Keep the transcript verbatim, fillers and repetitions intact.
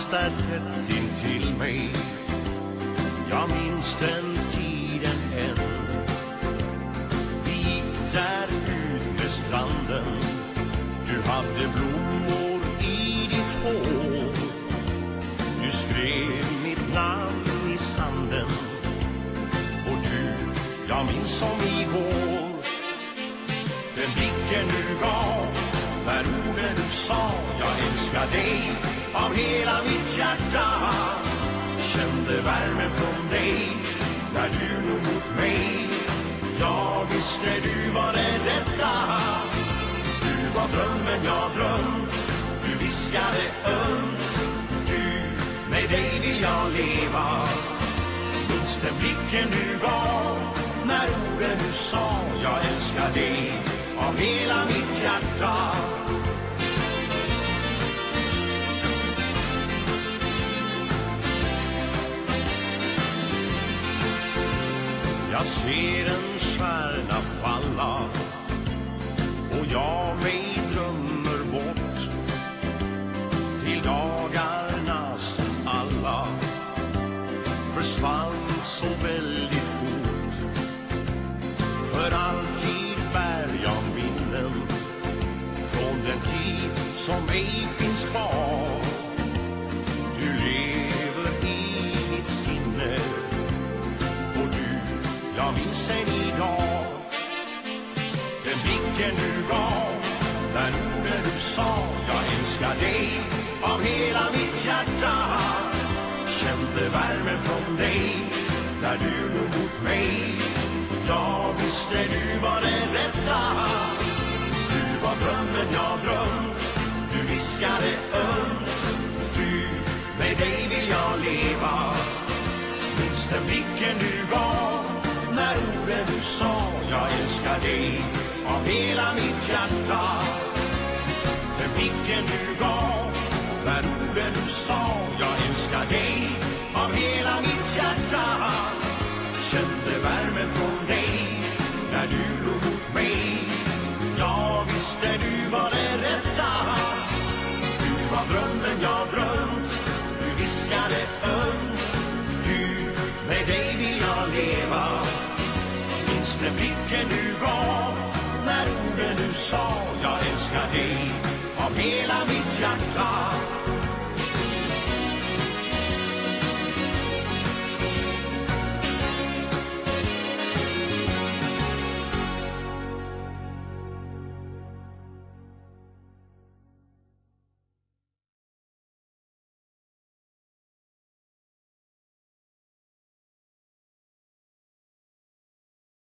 fanns där tätt intill mig. Jag minns den tiden än. Vi gick där ut med stranden. Du hade blommor i ditt hår. Du skrev mitt namn i sanden. Och du, jag minns som igår. Den blicken du gav, när orden du sa, jag älskar dig av hela mitt hjärta. Kände värmen från dig när du låg mot mig. Jag visste du var det rätta. Du var drömmen jag drömt. Du viskade ömt. Du, med dig vill jag leva. Minns den blicken du gav, när orden du sa, jag älskar dig av hela mitt hjärta. Jag ser en stjärna falla och jag mig drömmer bort till dagarna som alla försvann så väldigt fort. För alltid bär jag minnen från den tid som ej finns kvar. Du lever i mitt sinne och du, jag minns än idag. Den blicken du gav, när orden du sa, jag älskar dig av hela mitt hjärta. Kände värmen från dig när du låg mot mig. Jag visste du var det rätta. Du var drömmen jag drömt. Du viskade ömt. Du, med dig vill jag leva. Minns den blicken du gav, när orden du sa, jag älskar dig av hela mitt hjärta. Den blicken du gav, när orden du sa, jag älskar dig av hela mitt hjärta. Kände värmen från dig när du låg mot mig. Jag visste du var det rätta. Du var drömmen jag drömt. Du viskade ömt. Du, med dig vill jag leva. Minns den blicken du gav, när orden du sa, jag älskar dig av hela mitt hjärta.